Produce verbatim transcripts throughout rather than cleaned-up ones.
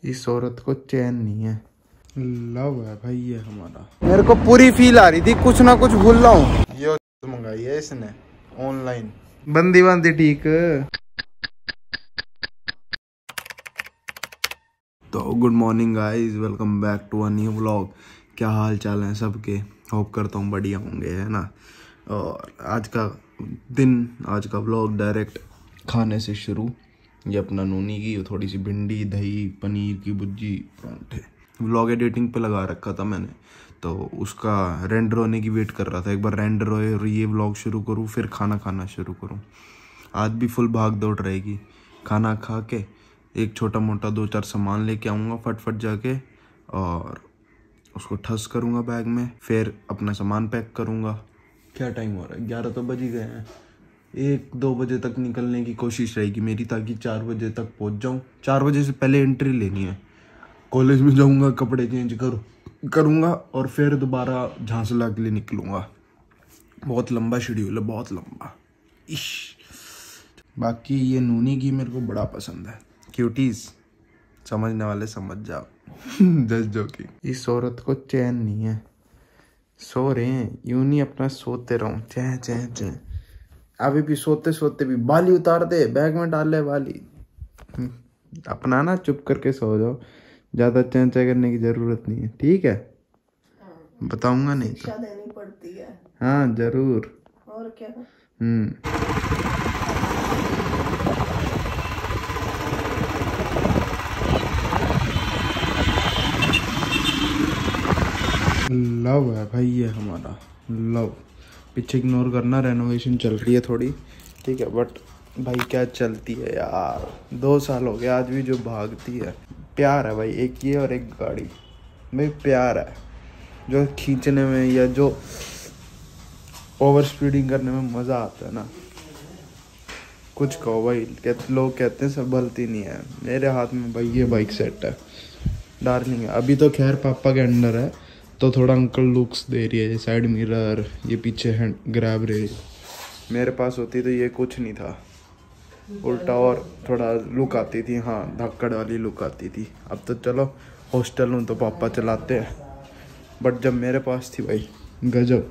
इस औरत को चैन नहीं है। लव है भाई ये हमारा। मेरे को पूरी फील आ रही थी कुछ ना कुछ भूल रहा हूँ। ये मंगाई है इसने ऑनलाइन, बंदी बंदी ठीक। तो good morning guys, welcome back to a new vlog. क्या हाल चाल है सबके? होप करता हूँ बढ़िया होंगे, है ना। और आज का दिन, आज का व्लॉग डायरेक्ट खाने से शुरू। ये अपना नूनी की थोड़ी सी भिंडी, दही, पनीर की भुर्जी, परांठे। व्लॉग एडिटिंग पे लगा रखा था मैंने, तो उसका रेंडर होने की वेट कर रहा था। एक बार रेंडर होए और ये व्लॉग शुरू करूँ, फिर खाना खाना शुरू करूँ। आज भी फुल भाग दौड़ रहेगी। खाना खा के एक छोटा मोटा दो चार सामान लेके आऊँगा फटफट जाके, और उसको ठस करूँगा बैग में, फिर अपना सामान पैक करूँगा। क्या टाइम हो रहा है? ग्यारह तो बज ही गए हैं। एक दो बजे तक निकलने की कोशिश रहेगी मेरी, ताकि चार बजे तक पहुँच जाऊँ। चार बजे से पहले एंट्री लेनी है। कॉलेज में जाऊँगा, कपड़े चेंज करूँ करूँगा और फिर दोबारा झांसला के लिए निकलूँगा। बहुत लंबा शेड्यूल है, बहुत लंबा। इश बाकी ये नूनी की मेरे को बड़ा पसंद है। क्यूटीज समझने वाले समझ जाओ। Just joking. इस औरत को चैन नहीं है। सो रहे हैं, यूं नहीं अपना सोते रहो। चह चह चह अभी भी सोते सोते भी बाली उतार दे, बैग में डाल ले बाली। अपना ना चुप करके सो जाओ, ज्यादा चह चह करने की जरूरत नहीं है, ठीक है? बताऊंगा नहीं तो देनी पड़ती है। हाँ जरूर। और क्या? हम्म लव है भाई ये हमारा। लव पीछे इग्नोर करना, रेनोवेशन चल रही है थोड़ी, ठीक है। बट भाई क्या चलती है यार, दो साल हो गए आज भी जो भागती है। प्यार है भाई, एक ये और एक गाड़ी भाई। प्यार है जो खींचने में या जो ओवर स्पीडिंग करने में मज़ा आता है ना। कुछ कहो भाई, कहते लोग कहते हैं संभलती नहीं है। मेरे हाथ में भाई ये बाइक सेट है, डार्लिंग है। अभी तो खैर पापा के अंडर है, तो थोड़ा अंकल लुक्स दे रही है। ये साइड मिरर, ये पीछे हैंड ग्रैब रेल। मेरे पास होती तो ये कुछ नहीं था, उल्टा और थोड़ा लुक आती थी। हाँ धक्कड़ वाली लुक आती थी। अब तो चलो हॉस्टल हूँ तो पापा चलाते हैं, बट जब मेरे पास थी भाई गजब।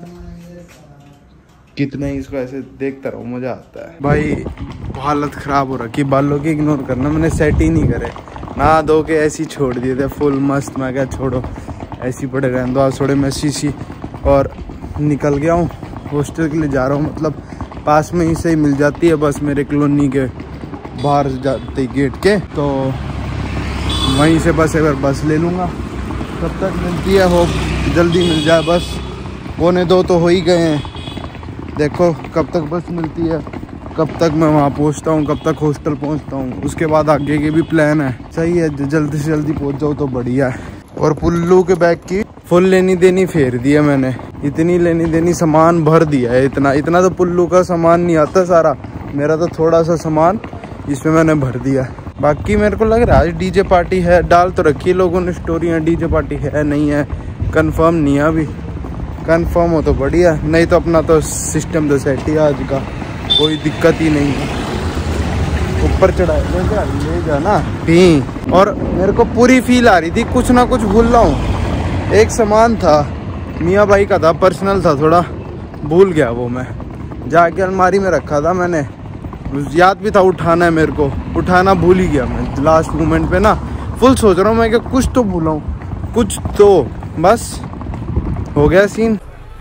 कितना ही इसको ऐसे देखता रहो, मज़ा आता है भाई। हालत ख़राब हो रखी, बालों की इग्नोर करना, मैंने सेट ही नहीं करे। ना धो के ऐसे ही छोड़ दिए थे फुल मस्त। मैं क्या छोड़ो ऐसी पड़े रहने दो। आज थोड़े मैसी सी और निकल गया हूँ, हॉस्टल के लिए जा रहा हूँ। मतलब पास में ही से ही मिल जाती है बस, मेरे कॉलोनी के बाहर जाते गेट के, तो वहीं से बस एक बार बस ले लूँगा। कब तक मिलती है? होप जल्दी मिल जाए बस। पौने दो तो हो ही गए हैं, देखो कब तक बस मिलती है, कब तक मैं वहाँ पहुँचता हूँ, कब तक हॉस्टल पहुँचता हूँ। उसके बाद आगे के भी प्लान है। सही है, जल्दी से जल्दी पहुँच जाओ तो बढ़िया है। और पुल्लू के बैग की फुल लेनी देनी फेर दिया मैंने। इतनी लेनी देनी सामान भर दिया है। इतना इतना तो पुल्लू का सामान नहीं आता सारा, मेरा तो थोड़ा सा सामान इसमें मैंने भर दिया। बाकी मेरे को लग रहा है आज डीजे पार्टी है। डाल तो रखी है लोगों ने स्टोरियाँ, डीजे पार्टी है नहीं है कंफर्म नहीं है अभी। कंफर्म हो तो बढ़िया, नहीं तो अपना तो सिस्टम तो सेट ही आज का, कोई दिक्कत ही नहीं है। ऊपर चढ़ाए ले जा ले जा ना भी। और मेरे को पूरी फील आ रही थी कुछ ना कुछ भूल रहा हूँ। एक सामान था मियाँ भाई का था, पर्सनल था, थोड़ा भूल गया वो। मैं जाके अलमारी में रखा था मैंने, याद भी था उठाना है मेरे को, उठाना भूल ही गया मैं लास्ट मोमेंट पे ना। फुल सोच रहा हूँ मैं कि कुछ तो भूला हूँ, कुछ तो बस हो गया सीन।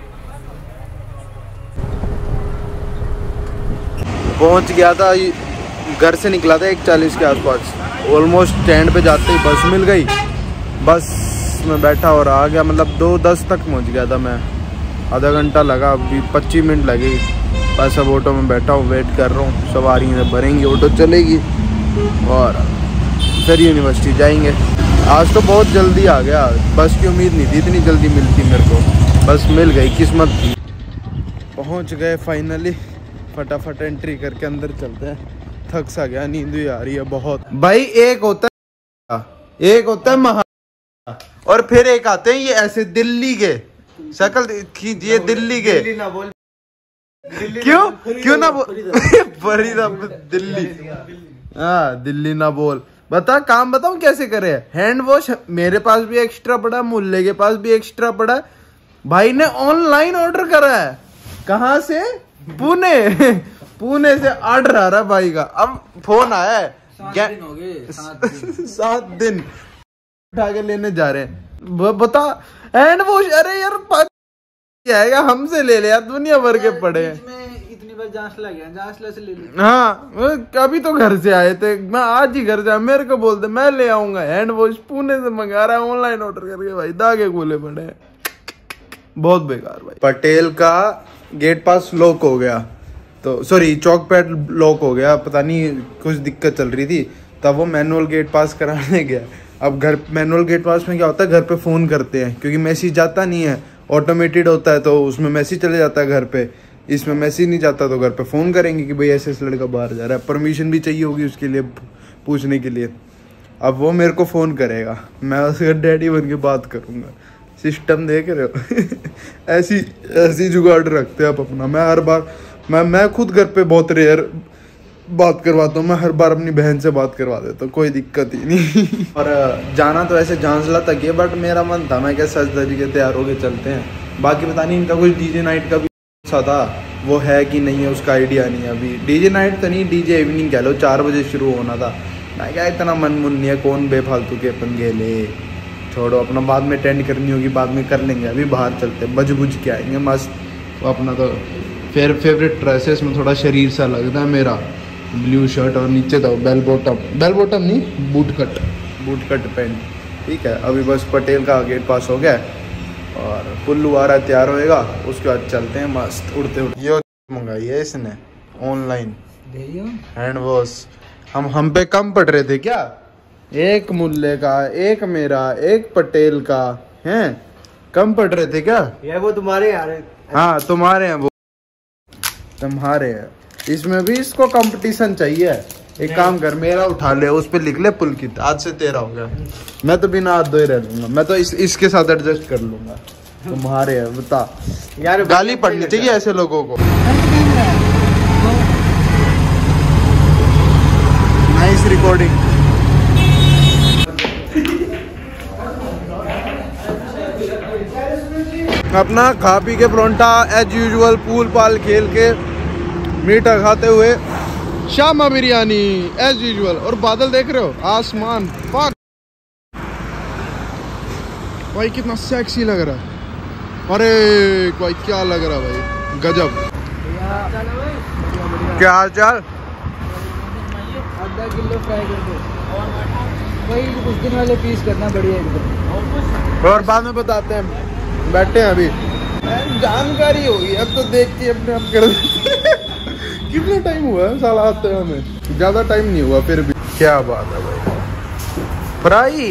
पहुँच गया था, घर से निकला था एक चालीस के आसपास। ऑलमोस्ट स्टैंड पे जाते ही बस मिल गई। बस में बैठा और आ गया, मतलब दो दस तक पहुंच गया था मैं। आधा घंटा लगा, अभी पच्चीस मिनट लगे। बस अब ऑटो में बैठा हूँ, वेट कर रहा हूँ। सवारी भरेंगी, ऑटो चलेगी और फिर यूनिवर्सिटी जाएंगे। आज तो बहुत जल्दी आ गया, बस की उम्मीद नहीं थी इतनी जल्दी मिलती मेरे को, बस मिल गई, किस्मत थी। पहुँच गए फाइनली। फटाफट एंट्री करके अंदर चलते हैं। थक सा गया, नींद भी आ रही है बहुत भाई। एक होता है एक होता है महा, और फिर एक आते हैं ये ऐसे दिल्ली के, शक्ल खींचिए दिल्ली के। दिल्ली ना बोल, दिल्ली क्यों ना क्यों ना बोल फरीदाबाद दिल्ली। हाँ दिल्ली ना बोल, बता काम बताऊं कैसे करे। हैंड वॉश मेरे पास भी एक्स्ट्रा पड़ा, मुल्ले के पास भी एक्स्ट्रा पड़ा। भाई ने ऑनलाइन ऑर्डर करा है। कहाँ से? पुणे। पुणे से ऑर्डर आ रहा है भाई का। अब फोन आया है, सात दिन हो गए। सात दिन उठा के लेने जा रहे हैं। बता हैंड वॉश, अरे यार आएगा हमसे ले ले यार, दुनिया भर के पड़े हैं। इतनी बार जांच लगा, जांच से ले ले। हाँ कभी तो घर से आए थे, मैं आज ही घर से, मेरे को बोलते मैं ले आऊंगा। हैंड वॉश पुणे से मंगा रहा है ऑनलाइन ऑर्डर करके। भाई दागे गोले पड़े हैं, बहुत बेकार। भाई पटेल का गेट पास लॉक हो गया, तो सॉरी चौक पैड लॉक हो गया, पता नहीं कुछ दिक्कत चल रही थी, तब वो मैनुअल गेट पास कराने गया। अब घर मैनुअल गेट पास में क्या होता है, घर पे फोन करते हैं क्योंकि मैसेज जाता नहीं है, ऑटोमेटेड होता है, तो उसमें मैसेज चले जाता है घर पे। इसमें मैसेज नहीं जाता तो घर पे फोन करेंगे कि भाई ऐसे ऐसे लड़का बाहर जा रहा है, परमिशन भी चाहिए होगी उसके लिए पूछने के लिए। अब वो मेरे को फोन करेगा, मैं उसका डैडी बन के बात करूंगा। सिस्टम देख रहे हो। ऐसी ऐसी जुगाड़ रखते हैं आप अपना। मैं हर बार मैं मैं खुद घर पे बहुत रेयर बात करवाता हूँ, मैं हर बार अपनी बहन से बात करवा देता हूँ, कोई दिक्कत ही नहीं। और जाना तो ऐसे झांझला तक है, बट मेरा मन था मैं क्या सच तरीके तैयार होके चलते हैं। बाकी पता नहीं इनका कुछ डीजे नाइट का भी था, वो है कि नहीं है उसका आइडिया नहीं है अभी। डीजे नाइट तो नहीं, डीजे इवनिंग कह लो, चार बजे शुरू होना था। मैं क्या इतना मन मुन नहीं है, कौन बेफालतू के अपन गेले, छोड़ो अपना, बाद में अटेंड करनी होगी बाद में कर लेंगे, अभी बाहर चलते बज बुझ के आएंगे मस्त। तो अपना तो फिर फेवरेट ड्रेसेस में थोड़ा शरीर सा लगता है मेरा, ब्लू शर्ट और नीचे तो बेल बॉटम, बेल बॉटम नहीं boot cut, boot cut pants. ठीक है, अभी बस पटेल का गेट पास हो गया और कुल्लू आ रहा है, तैयार होएगा, उसके बाद चलते हैं मस्त उड़ते उड़ते। ये मंगाई है इसने ऑनलाइन हैंड वॉश। हम हम पे कम पड़ रहे थे क्या? एक मुल्ले का, एक मेरा, एक पटेल का, हैं कम पड़ रहे थे क्या? ये वो तुम्हारे यार। हाँ तुम्हारे हैं वो, तुम्हारे हैं। इसमें भी इसको कंपटीशन चाहिए। एक काम कर, मेरा उठा ले, उस पे लिख ले पुलकित, आज से तेरा हो गया। मैं तो बिना हाथ धोए रह लूंगा, मैं तो इस, इसके साथ एडजस्ट कर लूंगा। तुम्हारे है, बता यार, गाली पड़नी चाहिए ऐसे लोगों को। Nice recording. अपना खा पी के प्रोंटा एज यूजुअल, पूल पाल खेल के, मीठा खाते हुए, शामा बिरयानी एज यूजुअल। और बादल देख रहे हो, आसमान पार। भाई कितना सेक्सी लग रहा है, अरे भाई क्या लग रहा है भाई, गजब। क्या हाल चाल? आधा किलो फ्राई कर दो, वही उस दिन वाले पीस करना, बढ़िया एकदम। और बाद में बताते हैं, बैठे हैं अभी, जानकारी होगी अब तो देख के अपने आप कर। कितना टाइम हुआ है साला आते हैं हमें, ज्यादा टाइम नहीं हुआ फिर भी। क्या बात है भाई, फ्राई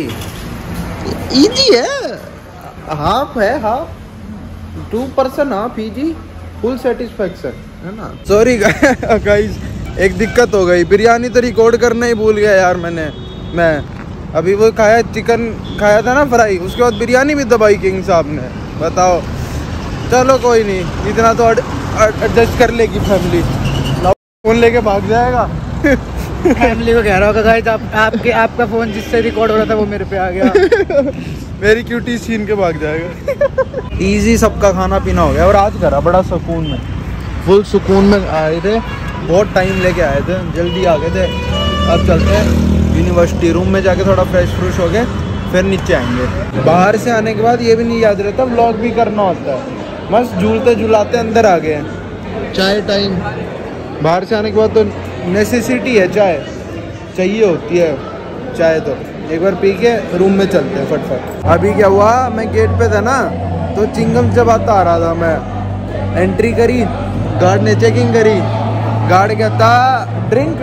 इजी है, हाफ है, half two person half easy, full satisfaction है ना। सॉरी गाइस, एक दिक्कत हो गई, बिरयानी तो रिकॉर्ड करना ही भूल गया यार मैंने। मैं अभी वो खाया, चिकन खाया था ना फ्राई, उसके बाद बिरयानी भी दबाई किंग साहब ने। बताओ, चलो कोई नहीं, इतना तो एडजस्ट कर लेगी फैमिली। फोन लेके भाग जाएगा। फैमिली को कह रहा होगा गाइस, आप, आपके आपका फोन जिससे रिकॉर्ड हो रहा था वो मेरे पे आ गया। मेरी क्यूटी छीन के भाग जाएगा। इजी सबका खाना पीना हो गया और आज करा बड़ा सुकून में, फुल सुकून में आए थे, बहुत टाइम लेके आए थे, जल्दी आ गए थे। अब चलते हैं यूनिवर्सिटी, रूम में जाके थोड़ा फ्रेश फ्रूश हो गए, फिर नीचे आएंगे। बाहर से आने के बाद ये भी नहीं याद रहता व्लॉग भी करना होता है, मस्त झूलते झूलाते अंदर आ गए। चाय टाइम, बाहर से आने के बाद तो नेसेसिटी है, चाय चाहिए होती है, चाय तो एक बार पी के रूम में चलते हैं फटफट। अभी क्या हुआ, मैं गेट पे था ना, तो चिंगम चबाता आ रहा था मैं, एंट्री करी, गार्ड ने चेकिंग करी, गार्ड कहता ड्रिंक।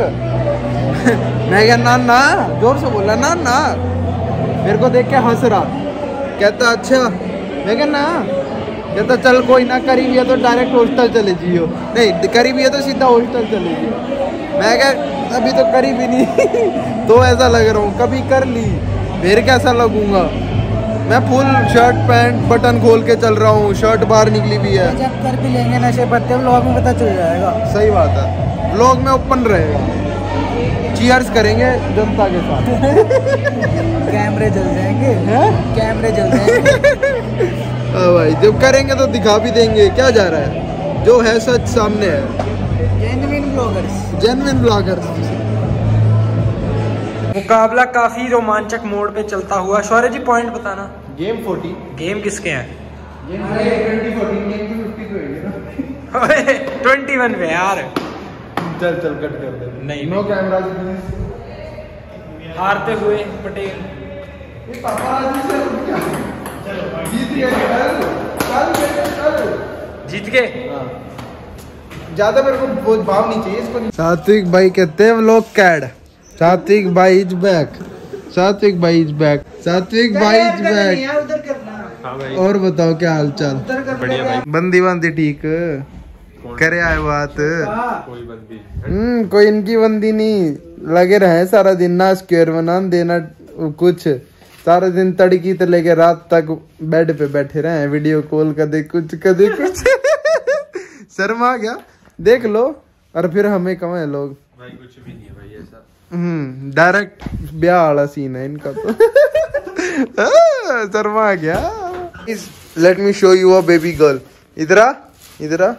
मैं क्या ना ना, जोर से बोला ना ना, मेरे को देख के हंस रहा, कहता अच्छा, मैं क्या ना, कहता चल कोई ना, करीब है तो डायरेक्ट हॉस्टल चले जियो, नहीं करीब है तो सीधा हॉस्टल चले जियो। मैं क्या अभी तो करीब ही नहीं। तो ऐसा लग रहा हूँ, कभी कर ली फिर कैसा लगूंगा। मैं फुल शर्ट पैंट बटन खोल के चल रहा हूँ, शर्ट बाहर निकली भी है। जब कर भी लेंगे नशे पत्ते, व्लॉग में पता चल जाएगा। सही बात है, व्लॉग में ओपन रहेगा। चीयर्स करेंगे जनता के साथ। कैमरे जल जाएंगे, हैं? कैमरे जल जाएंगे। हाँ भाई, जब करेंगे तो दिखा भी देंगे, क्या जा रहा है, जो है सच सामने है। Genuine bloggers, genuine bloggers. मुकाबला काफी रोमांचक मोड पे चलता हुआ। शौर्य जी पॉइंट बताना। Game forty. गेम किसके हैं? गेम ट्वेंटी फोर्टीन, गेम की फिफ्टी पे होगी ना। ट्वेंटी वन पे यार। चल चल कट कर दे। नहीं, नो कैमरा। हारते हुए पटेल ये पापाराजी से क्या? जीत गए कल, कल कल जीत गए। ज्यादा मेरे को वो भाव नहीं चाहिए इसको। सात्विक भाई कहते हैं व्लॉग कैड। सात्विक भाई इज बैक। सात्विक भाई इज बैक। सात्विक भाई इज बैक। उधर करना। हाँ भाई। और बताओ क्या हाल चाल? बढ़िया भाई। बंदी बंदी ठीक करे आए बात। कोई बंदी हम्म कोई इनकी बंदी नहीं, लगे रहे सारा दिन ना स्क्वायर बना देना कुछ, सारा दिन तड़की तो लेके रात तक बेड पे बैठे रहे, वीडियो कॉल कदे कुछ कदे कुछ। शर्मा गया देख लो, और फिर हमें कमाए लोग। भाई कुछ भी नहीं है भाई ऐसा। हम्म डायरेक्ट ब्याह वाला सीन है इनका तो। शर्मा गया। Let me show you a baby girl. इधरा इधरा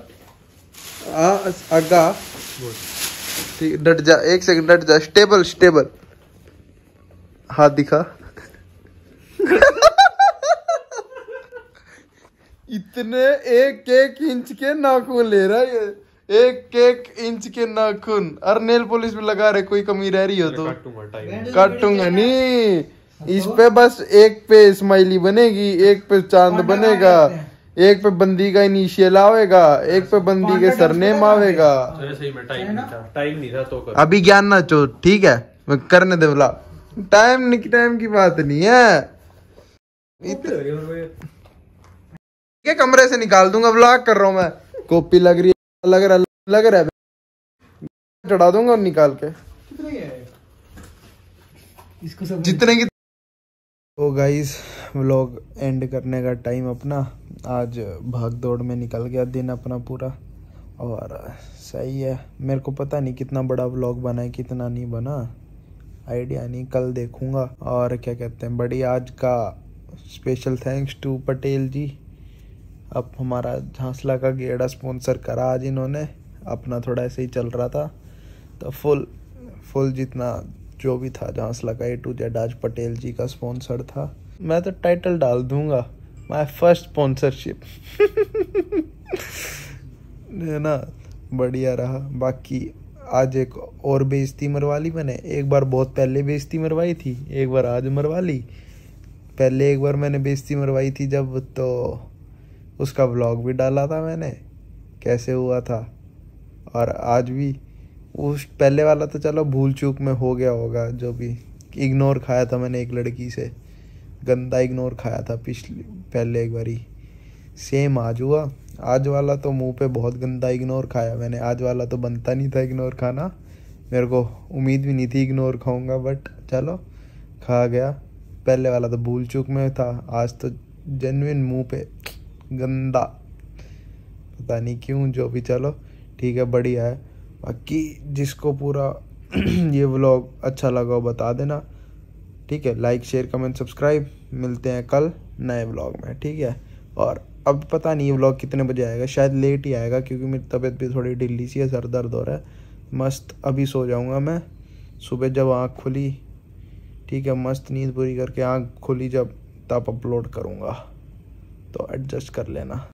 आगा डट जा, एक सेकंड डट जा। स्टेबल स्टेबल, हाथ दिखा। इतने एक एक इंच के नाखून ले रहा है ये, एक एक इंच के नाखून। और नेल पॉलिश भी लगा रहे, कोई कमी रह रही हो तो काटूंगा नहीं। इस पे बस एक पे स्माइली बनेगी, एक पे चांद बनेगा, एक पे बंदी का इनिशियल आवेगा, एक पे बंदी के सरनेम आवेगा। सही में टाइम नहीं था, टाइम नहीं था तो कर। अभी ज्ञान ना चो, ठीक है मैं करने दे बोला। टाइम नहीं, टाइम की बात नहीं है। के कमरे से निकाल दूंगा, व्लॉग कर रहा हूँ मैं। कॉपी लग रही है, लग रहा लग रहा है, चढ़ा दूंगा निकाल के इसको सब जितने की। तो गाइस व्लॉग एंड करने का टाइम अपना। आज भाग दौड़ में निकल गया दिन अपना पूरा, और सही है। मेरे को पता नहीं कितना बड़ा व्लॉग बना है, कितना नहीं बना, आइडिया नहीं, कल देखूंगा। और क्या कहते हैं, बड़ी आज का special thanks to Patel ji. अब हमारा झांसला का गेड़ा स्पॉन्सर करा आज इन्होंने, अपना थोड़ा ऐसे ही चल रहा था तो फुल फुल जितना जो भी था झांसला का ए टू जेड आज पटेल जी का स्पॉन्सर था। मैं तो टाइटल डाल दूंगा, माय फर्स्ट स्पॉन्सरशिप। है ना, बढ़िया रहा। बाकी आज एक और बेइज्जती मरवा ली मैंने, एक बार बहुत पहले बेइज्जती मरवाई थी, एक बार आज मरवा ली। पहले एक बार मैंने बेइज्जती मरवाई थी जब, तो उसका व्लॉग भी डाला था मैंने, कैसे हुआ था। और आज भी उस पहले वाला तो चलो भूल चूक में हो गया होगा, जो भी इग्नोर खाया था मैंने एक लड़की से, गंदा इग्नोर खाया था पिछली पहले एक बारी। सेम आज हुआ। आज वाला तो मुंह पे बहुत गंदा इग्नोर खाया मैंने, आज वाला तो बनता नहीं था इग्नोर खाना, मेरे को उम्मीद भी नहीं थी इग्नोर खाऊंगा, बट चलो खा गया। पहले वाला तो भूल चूक में था, आज तो जेन्युइन मुंह पे गंदा, पता नहीं क्यों, जो भी चलो ठीक है, बढ़िया है। बाकी जिसको पूरा ये व्लॉग अच्छा लगा हो बता देना, ठीक है। Like share comment subscribe. मिलते हैं कल नए व्लॉग में, ठीक है। और अब पता नहीं ये व्लॉग कितने बजे आएगा, शायद लेट ही आएगा क्योंकि मेरी तबीयत भी थोड़ी ढीली सी है, सर दर्द हो रहा है। मस्त अभी सो जाऊंगा मैं, सुबह जब आँख खुली, ठीक है, मस्त नींद पूरी करके आँख खुली जब, तब अपलोड करूँगा, तो एडजस्ट कर लेना।